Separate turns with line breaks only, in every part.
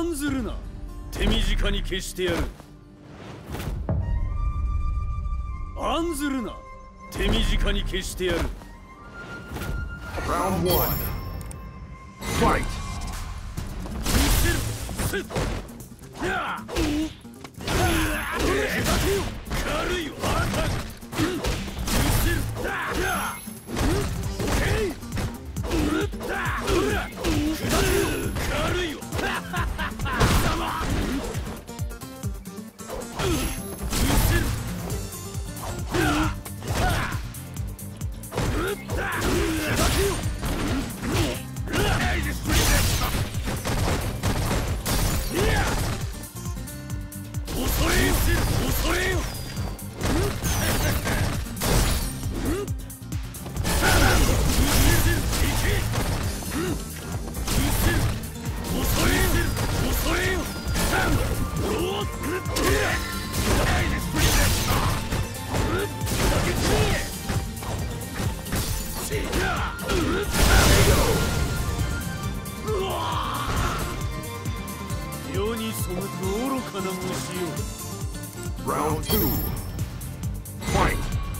案ずるな。手短に消してやる。案ずるな。手短に消してやる。
Round 1. Fight!
軽いよ。軽いよ。恐れよ。世に背く愚かな虫よ。
Round 2. Fight!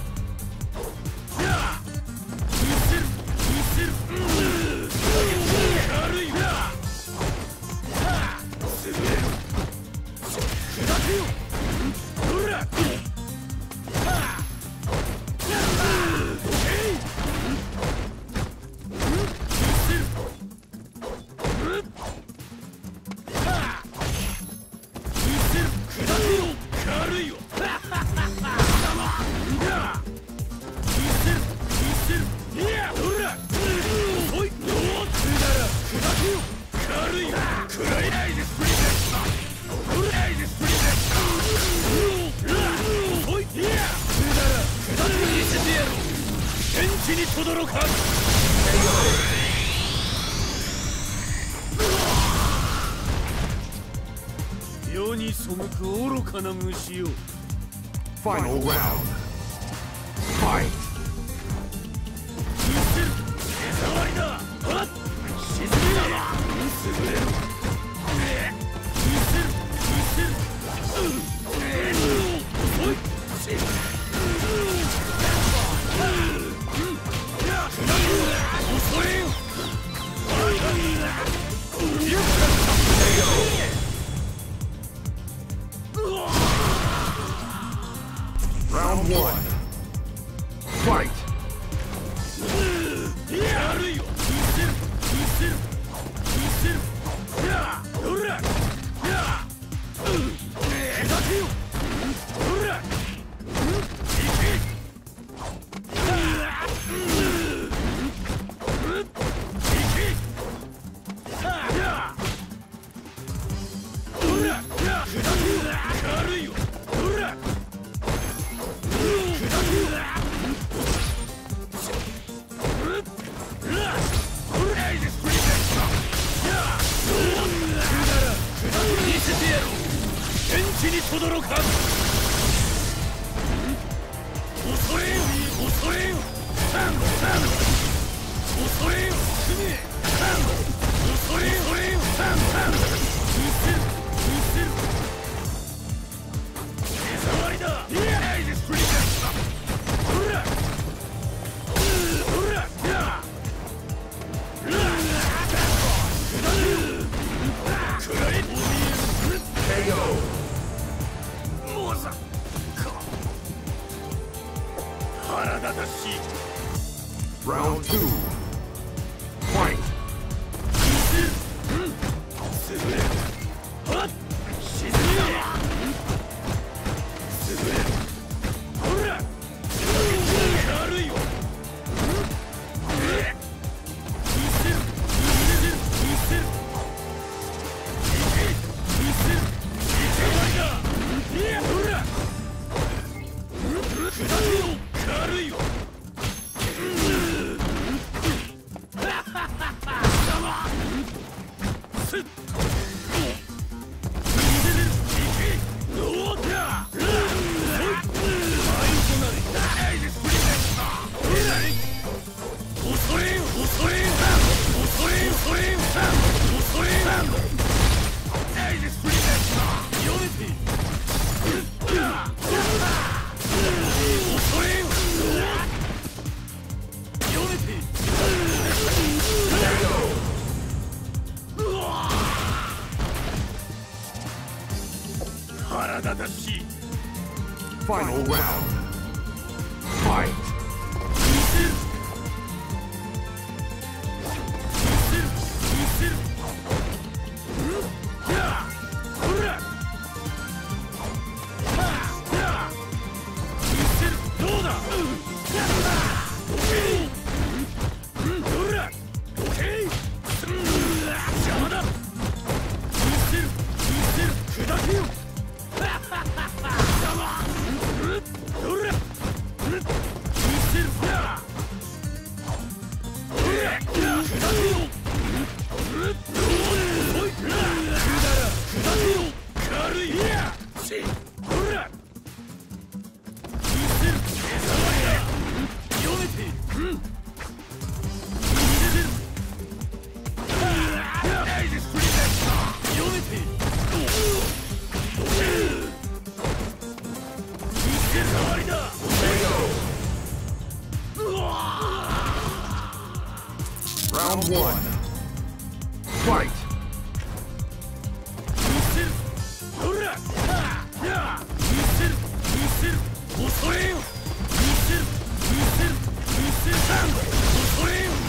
にとどろかん。世に背く愚かな虫よ。 Final round. Fight!
手触りだ。沈めだ。優れろ。
Round 1. Fight!
やるよ。天地にとどろかん。恐れよ。恐れよ。恐れよ。恐れよ。手触りだ。
Round 2. 立たしい
Final round. Fight.
見せる見せるやあほら見せるどうだほら邪魔だ見せる砕けよほら見せるや軽いやほら見せる手触りだ読めて見せる読めて手触りだ
Round 1. Fight.
見せるほら見せる恐れよ見せる恐れよ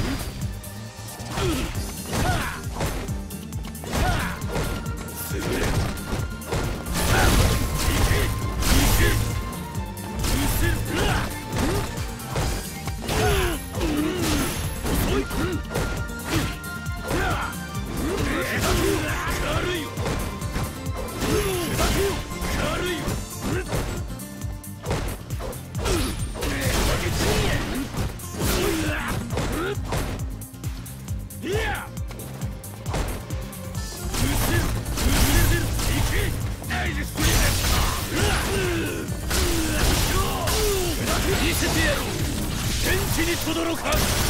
すぐれいけ見せる遅い軽いよ軽いよいや見せるいけナイススリー見せてやろう天地にとどろか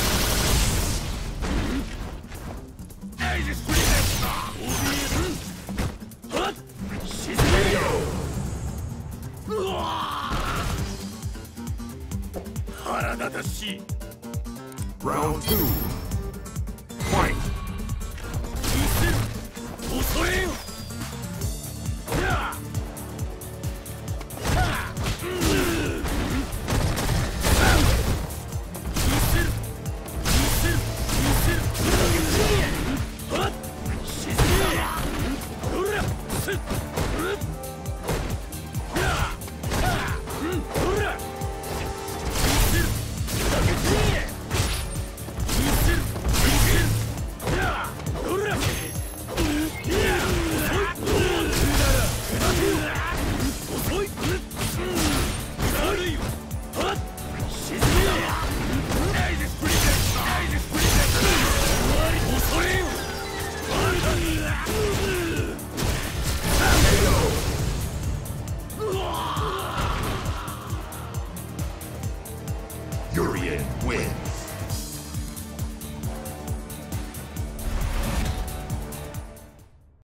ナイススリーはっ沈めよ腹立たしい
Round 2.